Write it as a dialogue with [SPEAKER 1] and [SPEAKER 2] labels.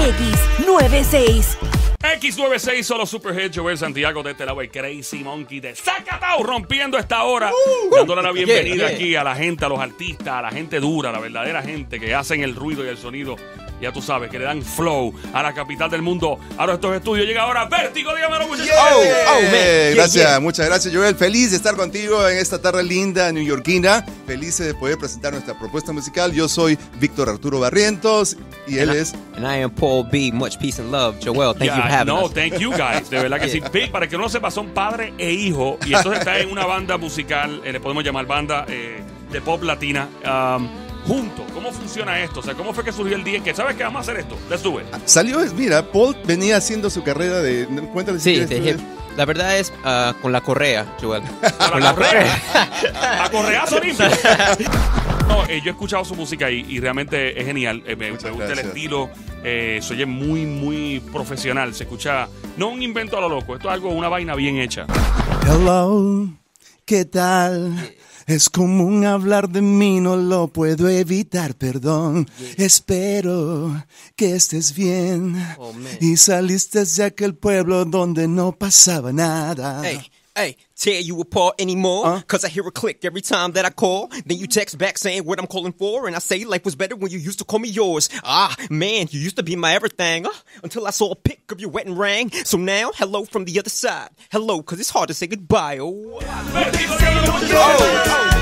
[SPEAKER 1] X96.
[SPEAKER 2] X96, solo Superhit, Joel Santiago de este lado, el Crazy Monkey de Zacatau, rompiendo esta hora, dándole la bienvenida aquí a la gente, a los artistas, a la gente dura, la verdadera gente que hacen el ruido y el sonido, ya tú sabes, que le dan flow a la capital del mundo, a nuestros estudios. Llega ahora Vértigo, dígamelo, muchachos.
[SPEAKER 3] Gracias, muchas gracias, Joel. Feliz de estar contigo en esta tarde linda neoyorquina. Feliz de poder presentar nuestra propuesta musical. Yo soy Víctor Arturo Barrientos y él es...
[SPEAKER 4] And I am Paul B. Much peace and love. Joel, thank you for having us.
[SPEAKER 2] Thank you guys. De verdad que sí. Para que no lo sepa, son padre e hijo. Y entonces está en una banda musical, le podemos llamar banda de pop latina. Juntos, ¿cómo funciona esto? O sea, ¿cómo fue que surgió el día en que sabes que vamos a hacer esto? Le sube.
[SPEAKER 3] Salió, mira, Paul venía haciendo su carrera de... Cuéntale si
[SPEAKER 4] Sí,
[SPEAKER 3] quieres,
[SPEAKER 4] la verdad es con la correa, Joel.
[SPEAKER 2] ¿Con la correa? ¿A correazo limpio? No, yo he escuchado su música y realmente es genial. Me gusta el estilo. Se oye muy, muy profesional. Se escucha, no un invento a lo loco. Esto es algo, una vaina bien hecha.
[SPEAKER 3] Hello, ¿qué tal? Es común hablar de mí, no lo puedo evitar, perdón. Espero que estés bien. Y saliste de aquel pueblo donde no pasaba nada.
[SPEAKER 4] Hey, tear you apart anymore? Cause I hear a click every time that I call. Then you text back saying what I'm calling for. And I say life was better when you used to call me yours. Ah, man, you used to be my everything. Until I saw a pic of your wedding ring. So now, hello from the other side. Hello, cause it's hard to say goodbye. Oh.